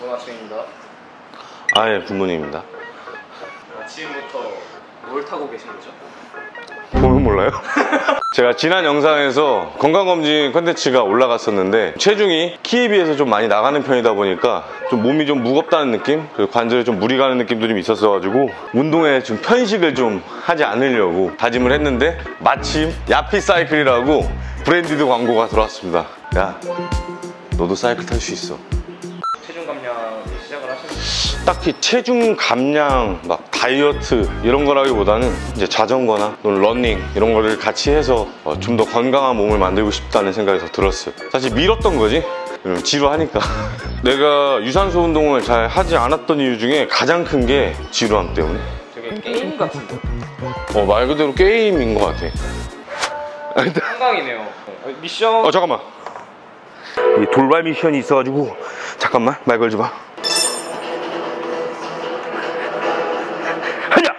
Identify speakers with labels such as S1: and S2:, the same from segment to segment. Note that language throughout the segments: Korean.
S1: 좋은 아침입니다.
S2: 아, 예, 굿모닝입니다.
S1: 아침부터 뭘 타고 계신 거죠?
S2: 보면 몰라요? 제가 지난 영상에서 건강검진 컨텐츠가 올라갔었는데 체중이 키에 비해서 좀 많이 나가는 편이다 보니까 좀 몸이 좀 무겁다는 느낌? 그리고 관절에 좀 무리 가는 느낌도 좀 있었어가지고 운동에 좀 편식을 좀 하지 않으려고 다짐을 했는데 마침 야피사이클이라고 브랜디드 광고가 들어왔습니다. 야, 너도 사이클 탈 수 있어.
S1: 체중 감량 시작을 하셨는데
S2: 딱히 체중 감량, 막 다이어트 이런 거라기보다는 이제 자전거나 또는 러닝 이런 거를 같이 해서 좀 더 건강한 몸을 만들고 싶다는 생각이 더 들었어요. 사실 밀었던 거지. 지루하니까. 내가 유산소 운동을 잘 하지 않았던 이유 중에 가장 큰 게 지루함 때문에.
S1: 되게 게임 같은데?
S2: 말 그대로 게임인 것 같아.
S1: 한강이네요. 미션.
S2: 잠깐만. 이 돌발 미션이 있어가지고 잠깐만 말 걸지 마. 하냐!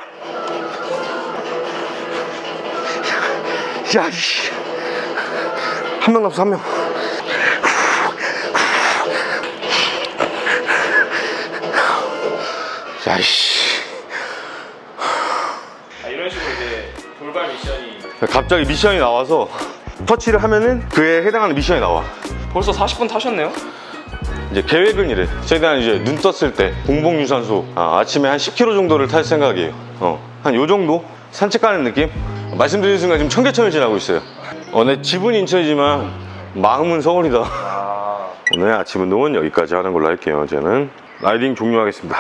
S2: 야, 씨. 한 명 남았어, 한 명. 야, 씨.
S1: 이런 식으로 이제 돌발 미션이
S2: 갑자기 미션이 나와서 터치를 하면은 그에 해당하는 미션이 나와.
S1: 벌써 40분 타셨네요?
S2: 이제 계획은 이래. 최대한 이제 눈 떴을 때 공복 유산소 아침에 한 10km 정도를 탈 생각이에요. 한 요 정도 산책 가는 느낌? 말씀드리는 순간 지금 청계천을 지나고 있어요. 내 집은 인천이지만 마음은 서울이다. 오늘 아침 운동은 여기까지 하는 걸로 할게요. 저는 라이딩 종료하겠습니다.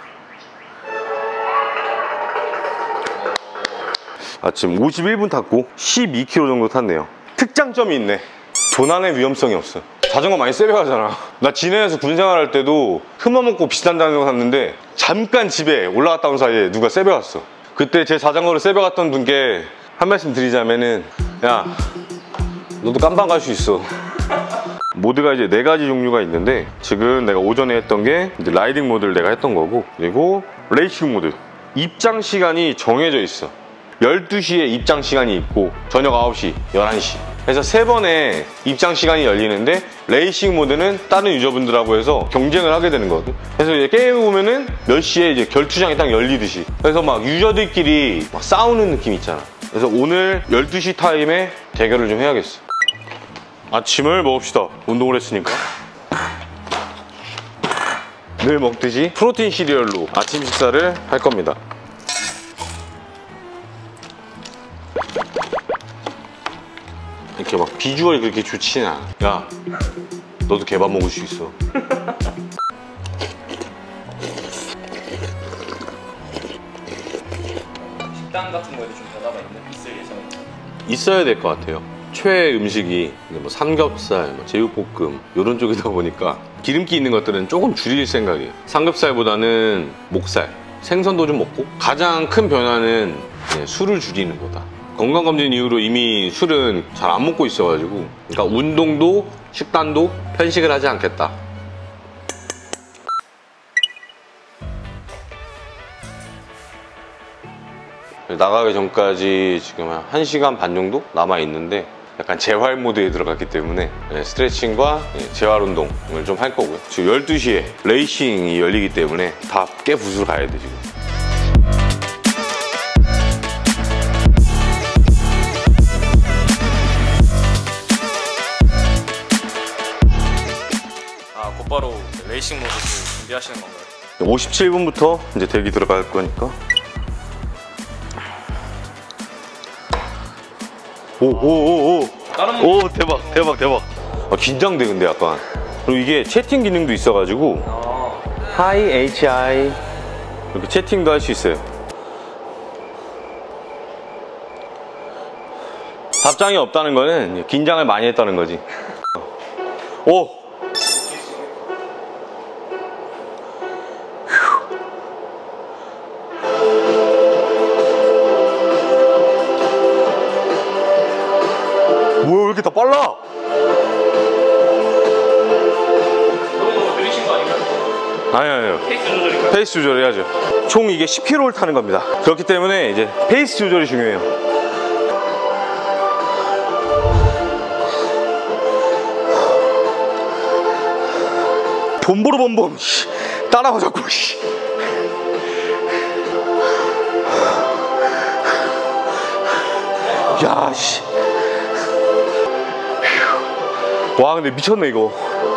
S2: 아침 51분 탔고 12km 정도 탔네요. 특장점이 있네. 조난의 위험성이 없어. 자전거 많이 세배가잖아. 나 진해에서 군생활 할 때도 큰맘먹고 비싼 자전거 샀는데 잠깐 집에 올라갔다 온 사이에 누가 세배갔어. 그때 제 자전거를 세배갔던 분께 한 말씀 드리자면은, 야, 너도 깜방 갈 수 있어. 모드가 이제 4가지 종류가 있는데 지금 내가 오전에 했던 게 이제 라이딩 모드를 내가 했던 거고, 그리고 레이싱 모드. 입장 시간이 정해져 있어. 12시에 입장 시간이 있고 저녁 9시, 11시 그래서 3번의 입장 시간이 열리는데 레이싱 모드는 다른 유저분들하고 해서 경쟁을 하게 되는 거거든. 그래서 이제 게임을 보면은 몇 시에 이제 결투장이 딱 열리듯이 그래서 막 유저들끼리 막 싸우는 느낌 있잖아. 그래서 오늘 12시 타임에 대결을 좀 해야겠어. 아침을 먹읍시다. 운동을 했으니까. 늘 먹듯이 프로틴 시리얼로 아침 식사를 할 겁니다. 이렇게 막 비주얼이 그렇게 좋지는 않아. 야, 너도 개밥 먹을 수 있어.
S1: 식단 같은 거에도 좀 변화가 있을 예정인가요?
S2: 있어야 될 것 같아요. 최애 음식이 뭐 삼겹살, 제육볶음 이런 쪽이다 보니까 기름기 있는 것들은 조금 줄일 생각이에요. 삼겹살보다는 목살, 생선도 좀 먹고 가장 큰 변화는 술을 줄이는 거다. 건강검진 이후로 이미 술은 잘 안 먹고 있어가지고, 그러니까 운동도 식단도 편식을 하지 않겠다. 나가기 전까지 지금 한 1시간 반 정도 남아있는데 약간 재활 모드에 들어갔기 때문에 스트레칭과 재활 운동을 좀 할 거고요. 지금 12시에 레이싱이 열리기 때문에 다 깨부수러 가야 돼 지금.
S1: 곧바로 레이싱 모드 준비하시는 건가요?
S2: 57분부터 이제 대기 들어갈 거니까. 오 대박. 긴장돼 근데 약간. 그리고 이게 채팅 기능도 있어가지고 Hi HI 이렇게 채팅도 할 수 있어요. 답장이 없다는 거는 긴장을 많이 했다는 거지. 오! 뭐야, 왜 이렇게 다 빨라?
S1: 너무 느리신 거 아닌가요?
S2: 아니요.
S1: 페이스 조절인가요?
S2: 페이스 조절해야죠. 총 이게 10km를 타는 겁니다. 그렇기 때문에 이제 페이스 조절이 중요해요. 봄보로 봄봄. 따라와 자꾸. 씨. 야, 씨. 와, 근데 미쳤네 이거.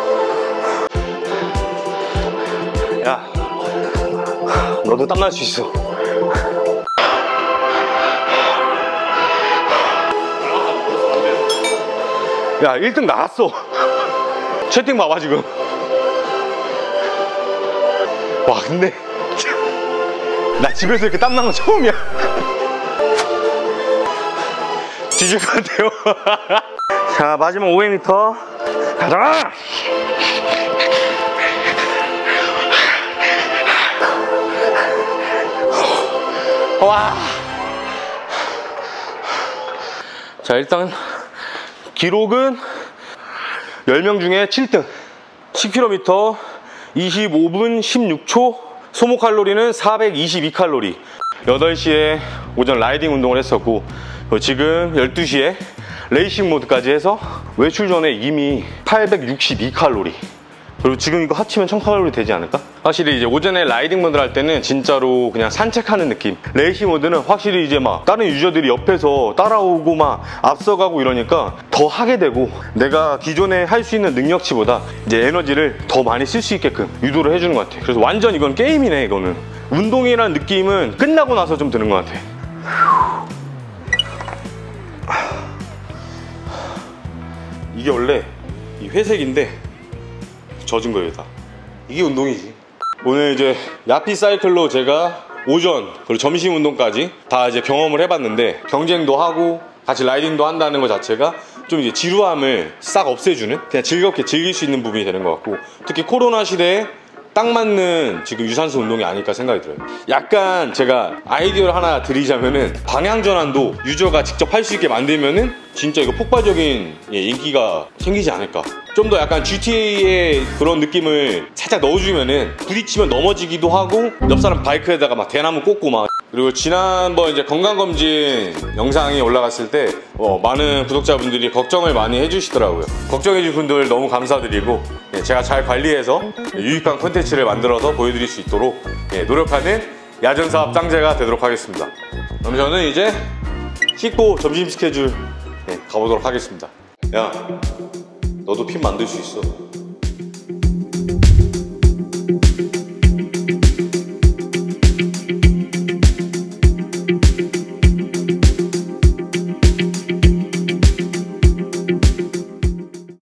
S2: 야, 너도 땀날 수 있어. 야, 1등 나갔어. 채팅 봐봐 지금. 와, 근데 나 집에서 이렇게 땀난 거 처음이야. 뒤질 것 같아요. 자, 마지막 500m 가자. 와. 자, 일단 기록은 10명 중에 7등. 10km 25분 16초. 소모 칼로리는 422칼로리. 8시에 오전 라이딩 운동을 했었고, 지금 12시에 레이싱 모드까지 해서 외출 전에 이미 862칼로리. 그리고 지금 이거 합치면 1000칼로리 되지 않을까? 확실히 이제 오전에 라이딩 모드를 할 때는 진짜로 그냥 산책하는 느낌. 레이싱 모드는 확실히 이제 막 다른 유저들이 옆에서 따라오고 막 앞서가고 이러니까 더 하게 되고, 내가 기존에 할 수 있는 능력치보다 이제 에너지를 더 많이 쓸 수 있게끔 유도를 해주는 것 같아. 그래서 완전 이건 게임이네. 이거는 운동이라는 느낌은 끝나고 나서 좀 드는 것 같아. 이게 원래 이 회색인데 젖은 거예요 다. 이게 운동이지. 오늘 이제 야피 사이클로 제가 오전 그리고 점심 운동까지 다 이제 경험을 해봤는데, 경쟁도 하고 같이 라이딩도 한다는 것 자체가 좀 이제 지루함을 싹 없애주는, 그냥 즐겁게 즐길 수 있는 부분이 되는 것 같고, 특히 코로나 시대에 딱 맞는 지금 유산소 운동이 아닐까 생각이 들어요. 약간 제가 아이디어를 하나 드리자면은, 방향전환도 유저가 직접 할 수 있게 만들면은 진짜 이거 폭발적인 인기가 생기지 않을까. 좀 더 약간 GTA의 그런 느낌을 살짝 넣어주면은 부딪히면 넘어지기도 하고, 옆 사람 바이크에다가 막 대나무 꽂고 막. 그리고 지난번 이제 건강검진 영상이 올라갔을 때 많은 구독자분들이 걱정을 많이 해주시더라고요. 걱정해주신 분들 너무 감사드리고, 제가 잘 관리해서 유익한 콘텐츠를 만들어서 보여드릴 수 있도록 노력하는 야전사업 짱제가 되도록 하겠습니다. 그럼 저는 이제 씻고 점심 스케줄 가보도록 하겠습니다. 야, 너도 핀 만들 수 있어.